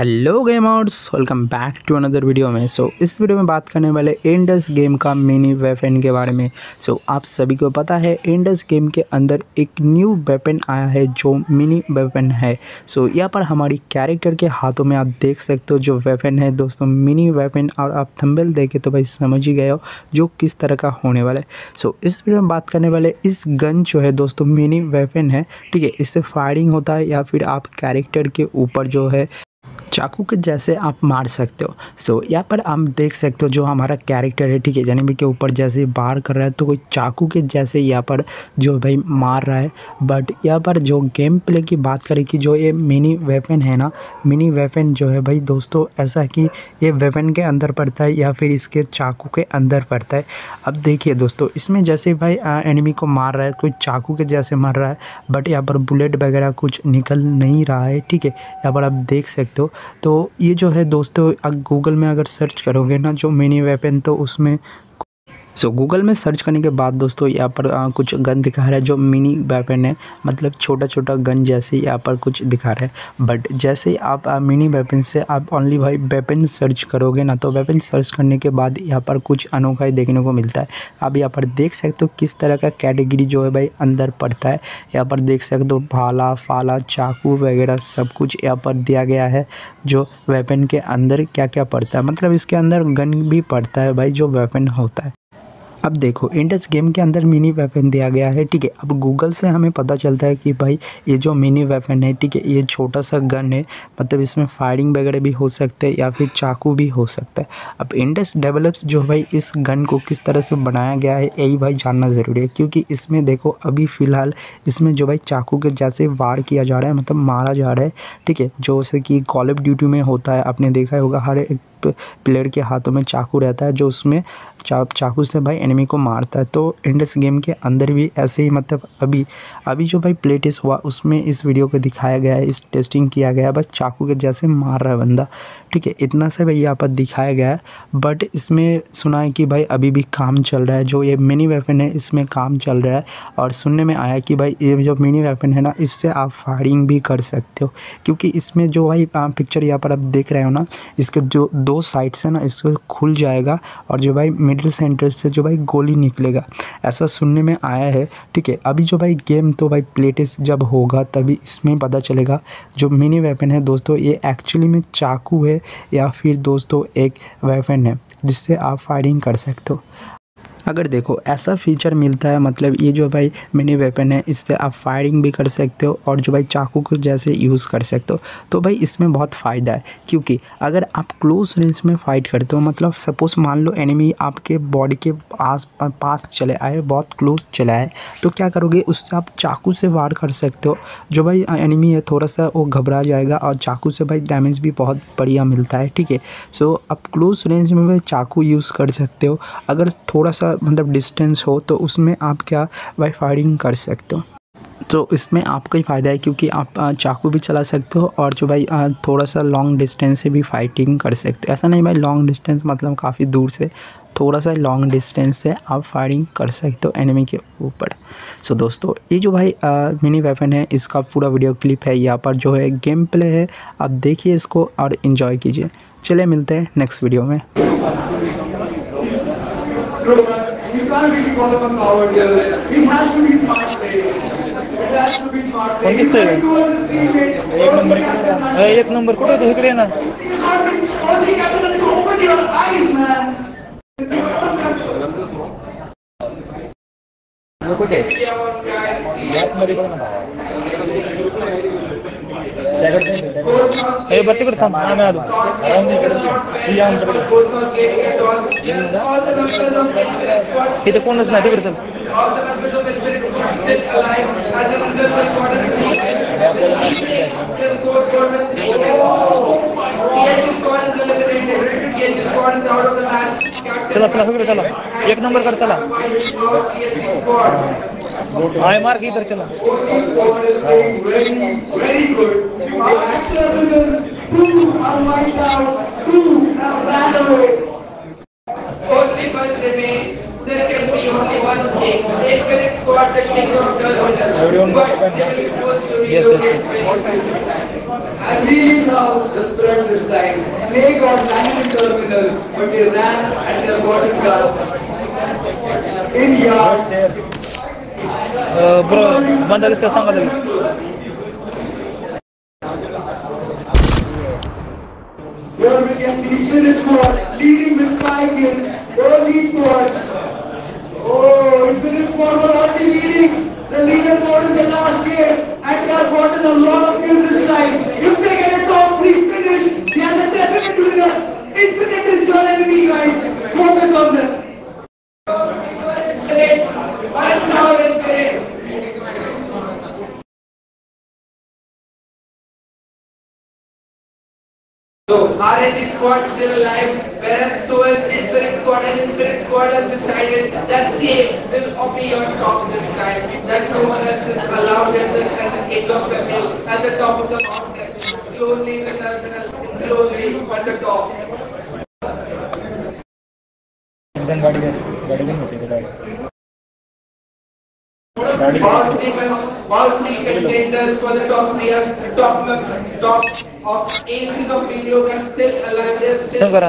Hello gamers, welcome back to another video में। इस वीडियो में बात करने वाले इंडस गेम का मिनी वेपन के बारे में। आप सभी को पता है इंडस गेम के अंदर एक न्यू वेपन आया है जो मिनी वेपन है। यहाँ पर हमारी कैरेक्टर के हाथों में आप देख सकते हो जो वेपन है दोस्तों, मिनी वेपन। और आप थंबनेल देखे तो भाई समझ ही गए हो जो किस तरह का होने वाला है। इस वीडियो में बात करने वाले इस गन जो है दोस्तों मिनी वेपन है, ठीक है। इससे फायरिंग होता है या फिर आप कैरेक्टर के ऊपर जो है चाकू के जैसे आप मार सकते हो। यहाँ पर आप देख सकते हो जो हमारा कैरेक्टर है, ठीक है, एनिमी के ऊपर जैसे वार कर रहा है तो कोई चाकू के जैसे यहाँ पर जो भाई मार रहा है। बट यहाँ पर जो गेम प्ले की बात करें कि जो ये मिनी वेपन है ना, मिनी वेपन जो है भाई दोस्तों ऐसा कि ये वेपन के अंदर पड़ता है या फिर इसके चाकू के अंदर पड़ता है। अब देखिए दोस्तों, इसमें जैसे भाई एनिमी को मार रहा है कोई चाकू के जैसे मार रहा है, बट यहाँ पर बुलेट वगैरह कुछ निकल नहीं रहा है, ठीक है। यहाँ पर आप देख सकते हो। तो ये जो है दोस्तों गूगल में अगर सर्च करोगे ना जो मिनी वेपन, तो उसमें गूगल में सर्च करने के बाद दोस्तों यहाँ पर कुछ गन दिखा रहा है जो मिनी वेपन है, मतलब छोटा छोटा गन जैसे यहाँ पर कुछ दिखा रहा है। बट जैसे आप मिनी वेपन से आप ओनली भाई वेपन सर्च करोगे ना, तो वेपन सर्च करने के बाद यहाँ पर कुछ अनोखा ही देखने को मिलता है। आप यहाँ पर देख सकते हो किस तरह का कैटेगरी जो है भाई अंदर पड़ता है। यहाँ पर देख सकते हो भाला फाला चाकू वगैरह सब कुछ यहाँ पर दिया गया है। जो वेपन के अंदर क्या क्या पड़ता है, मतलब इसके अंदर गन भी पड़ता है भाई जो वेपन होता है। अब देखो इंडस गेम के अंदर मिनी वेपन दिया गया है, ठीक है। अब गूगल से हमें पता चलता है कि भाई ये जो मिनी वेपन है, ठीक है, ये छोटा सा गन है, मतलब इसमें फायरिंग वगैरह भी हो सकते हैं या फिर चाकू भी हो सकता है। अब इंडस डेवलप्स जो भाई इस गन को किस तरह से बनाया गया है यही भाई जानना ज़रूरी है, क्योंकि इसमें देखो अभी फ़िलहाल इसमें जो भाई चाकू के जैसे वार किया जा रहा है, मतलब मारा जा रहा है, ठीक है। जो जैसे कि कॉल ऑफ ड्यूटी में होता है, आपने देखा होगा हर एक प्लेयर के हाथों में चाकू रहता है जो उसमें चाकू से भाई एनिमी को मारता है। तो इंडस गेम के अंदर भी ऐसे ही, मतलब अभी जो भाई प्ले टेस्ट हुआ उसमें इस वीडियो को दिखाया गया है, इस टेस्टिंग किया गया है, बस चाकू के जैसे मार रहा है बंदा, ठीक है। इतना से भाई यहाँ पर दिखाया गया है। बट इसमें सुना है कि भाई अभी भी काम चल रहा है, जो ये मिनी वेपन है इसमें काम चल रहा है। और सुनने में आया कि भाई ये जो मिनी वेपन है ना, इससे आप फायरिंग भी कर सकते हो, क्योंकि इसमें जो भाई पिक्चर यहाँ पर आप देख रहे हो ना, इसके जो दो साइड से ना इसको खुल जाएगा और जो भाई मिडिल सेंटर से जो भाई गोली निकलेगा, ऐसा सुनने में आया है, ठीक है। अभी जो भाई गेम तो भाई प्ले टेस्ट जब होगा तभी इसमें पता चलेगा जो मिनी वेपन है दोस्तों ये एक्चुअली में चाकू है या फिर दोस्तों एक वेपन है जिससे आप फायरिंग कर सकते हो। अगर देखो ऐसा फीचर मिलता है, मतलब ये जो भाई मिनी वेपन है इससे आप फायरिंग भी कर सकते हो और जो भाई चाकू को जैसे यूज़ कर सकते हो, तो भाई इसमें बहुत फ़ायदा है। क्योंकि अगर आप क्लोज रेंज में फ़ाइट करते हो, मतलब सपोज़ मान लो एनिमी आपके बॉडी के पास चले आए, बहुत क्लोज चले आए, तो क्या करोगे, उससे आप चाकू से वार कर सकते हो। जो भाई एनिमी है थोड़ा सा वो घबरा जाएगा और चाकू से भाई डैमेज भी बहुत बढ़िया मिलता है, ठीक है। आप क्लोज रेंज में भाई चाकू यूज़ कर सकते हो। अगर थोड़ा सा मतलब डिस्टेंस हो तो उसमें आप क्या भाई फायरिंग कर सकते हो। तो इसमें आपका ही फ़ायदा है, क्योंकि आप चाकू भी चला सकते हो और जो भाई थोड़ा सा लॉन्ग डिस्टेंस से भी फाइटिंग कर सकते हो। ऐसा नहीं भाई लॉन्ग डिस्टेंस मतलब काफ़ी दूर से, थोड़ा सा लॉन्ग डिस्टेंस से आप फायरिंग कर सकते हो एनिमी के ऊपर। दोस्तों ये जो भाई मिनी वेपन है इसका पूरा वीडियो क्लिप है, यहाँ पर जो है गेम प्ले है, आप देखिए इसको और इन्जॉय कीजिए। चलिए मिलते हैं नेक्स्ट वीडियो में। You can't really call him a coward here. It has to be smart playing. It has to be smart playing. He's trying towards his teammate. एक नंबर कुठे होते इकडे ना. You can't be causing captain to open your eyes, man. कुठे? यात मध्ये बघ ना. ए बरती करता आम्ही आलो. आम्ही इकडे या आमच्याकडे. इथे कोणच नाही तिकडे चल. All the members of the Spirit Squad still alive. As a result, the quarter the scoreboard has 3 kills. TH squad is eliminated. TH squad is out of the match. चला चला सगळे चला. एक नंबर कर चला. TH squad. आय मार्क इधर चला. Very good. Two are wiped out. Two have ran away. Only one remains. There can be only one king. Infinite squad, the king of terminal. But they will be forced to relocate. I really love the spread this time. Play got 9 in terminal, but they ran at their bottom guard. In yard. Bro, madalas ka saan ka dalas? Here we can see Infinite Squad leading with 5 kills. OG Squad. Oh, Infinite Squad were already leading. The leaderboard in the last game and they have gotten a lot of kills this time. If they get a top 3 finish, they are the definite winner. Infinite is your enemy, guys. Focus on them. Infinite. Right now, Infinite. So RNT squad still alive, whereas so is Infinite Squad, and Infinite Squad has decided that they will be on top this time, that no one else is allowed at the as the king of the hill, at the top of the mountain, slowly in the terminal, slowly at the top. All three contenders for the top 3 are top of aces of video are still alive. They are still Sangara.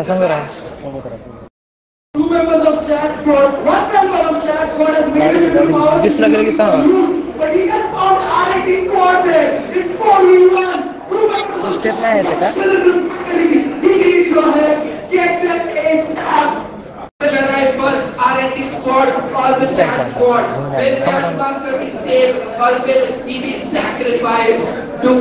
2 members of chat squad, 1 member of chat squad has made it to the power. This lagi sama. But he has found RNT squad there. It's 4v1. 2 members of Step na hai ka? he needs your help. Get them ASAP. Will arrive first, RNT squad or the chat squad. Will Chat Master be saved or will he be sacrificed to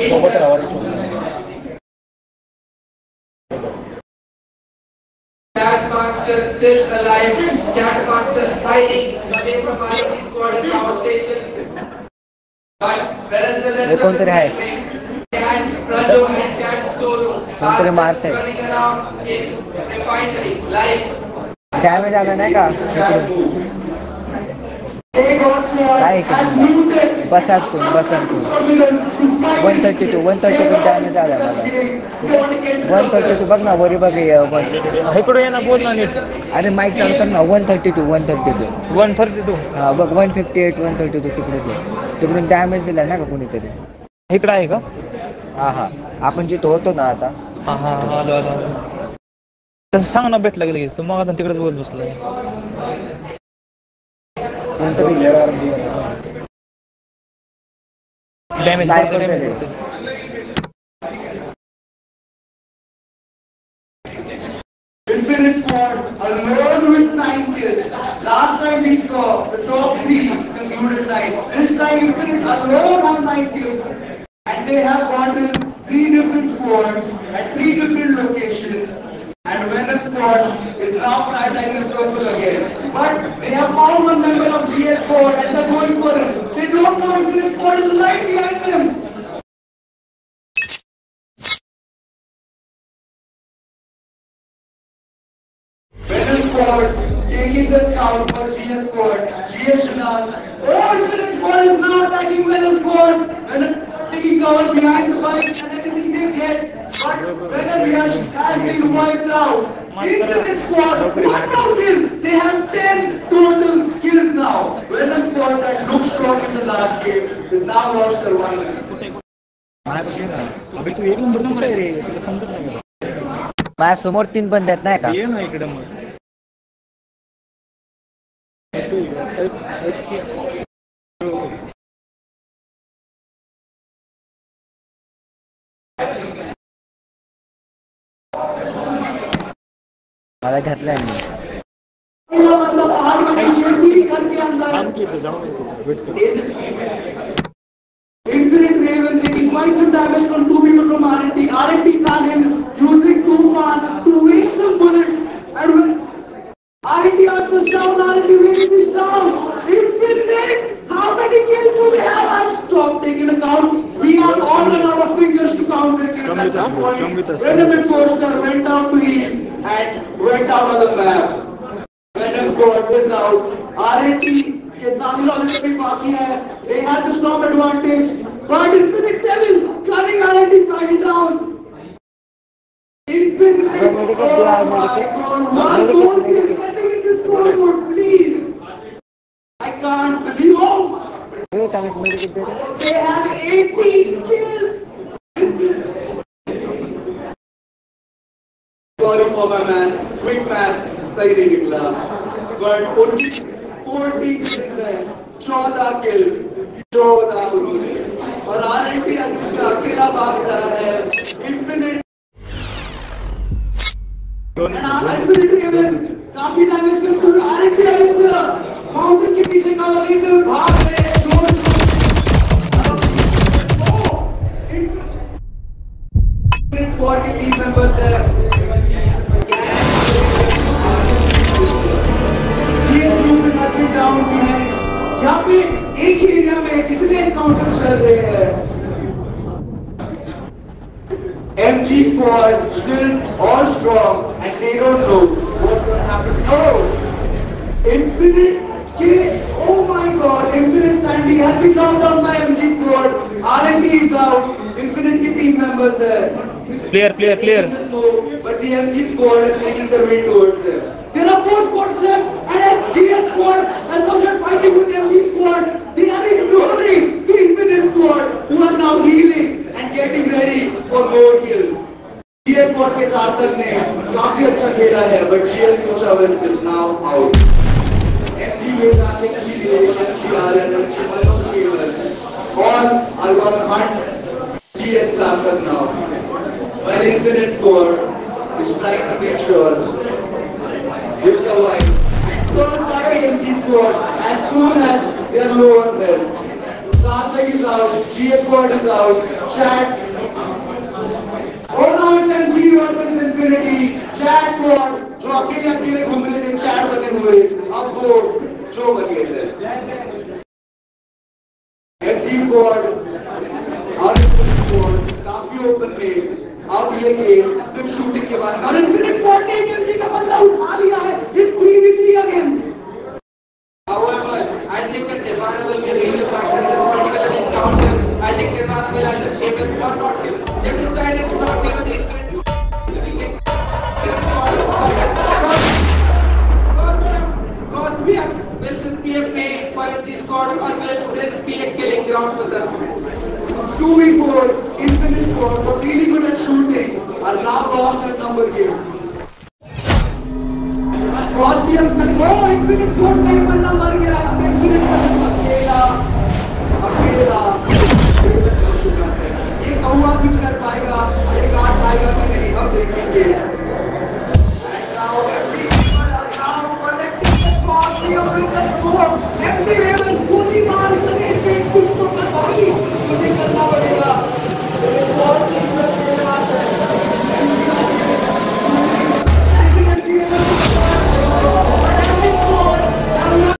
Chat Master still alive. Chat Master hiding away from RNT squad in power station. But whereas the rest of the Chat Rajo and Chat Solo are just running around in refinery live. Damage आना नहीं का बस 132 damage आला मला 132 बघ ना worry बघ इकडे ये ना बोल ना नीट. अरे माईक चालू कर ना 132 हा बघ 158 132 तिकडून डॅमेज दिला ना का कोणीतरी इकडे आहे का? हा आपण जिथं होतो ना आता हा आलो. तसं सांग ना भेटला गेलं तू मग आता तिकडेच बोल बसला. Damage Infinite Squad alone with 9 kills. Last time we saw the top 3 concluded 9. This time Infinite alone have 9 kills. And they have gotten 3 different squads at 3 different locations. And Venom Squad is now prioritizing the purple again. But they have found 1 member of GS4 and they're going for it. They don't know Infinite Squad is right behind them. Venom Squad taking the scout for GS Squad. GS Shanal. Oh, Infinite Squad is now attacking Venom Squad. Venom taking cover behind the bike and anything they get. But Venom Yash has been wiped out. Infinite Squad, 1 more kill. They have 10 total kills now. Venom Squad that looked strong in the last game is now lost their 1 win. अबे तू एक number number आहे रे तुला समजत नाही. माझ्या समोर 3 बंद आहेत नाही का ये ना इकडे मग मला घातलंय मी मतलब आग के पीछे 3 घर के अंदर Infinite Raven taking quite some damage from 2 people from RNT. RNT Sahil using Tufan to waste some bullets. And when RNT are this down, RNT waste this down. Infinite, how many kills do they have? I've stopped taking account. We have all run out of fingers to count their kills at this point. Venom and Foster went down to heal and went out on the map. Venom Squad is out. RNT के सामने वाले से भी बाकी है. They had the storm advantage, but Infinite Devil cutting RNT side down. Infinite, oh my God, 1 more kill getting in this scoreboard, please. I can't believe. Oh, they have 18 kills. sorry for my man. Quick math, सही नहीं निकला. But only 14 kills है. 14 kills. 14 उन्होंने. और RNT अकेला भाग रहा है. Infinite. काफी डैमेज करते हुए RNT माउंटेन के पीछे कवर लेते हुए भाग रहे हैं. Squad के team members है. GSU में काफी down भी है. यहाँ पे एक ही एरिया में कितने एनकाउंटर चल रहे हैं. MG squad still all strong and they don't know what's going to happen. Oh, Infinite oh my God, Infinite Sandy has been knocked down by MG squad. RNT is out. Infinite के team members है. Clear. But the MG squad is making their way towards them. There are 4 squads left, and as GS squad and those are fighting with MG squad, they are ignoring the Infinite squad, who are now healing and getting ready for more kills. GS squad के सार्थक ने काफी अच्छा खेला है, but GS Kuchavan is now out. MG Vedant, MG Dev, MG RN, MG Manoj, all are gonna hunt GS सार्थक now. While Infinite squad is trying to make sure with the wipe and third party MG squad as soon as they are low on health. Sarthak is out, GS squad is out, Chat. Oh now it's MG versus Infinity. Chat squad जो अकेले घूम रहे थे, Chat बने हुए, अब वो जो बन गए थे. MG squad और Infinite squad काफी ओपन में. अब ये गेम सिर्फ शूटिंग के बाद और इन्फिनिट स्क्वाड ने MG का बंदा उठा लिया है. It's 3v3 again.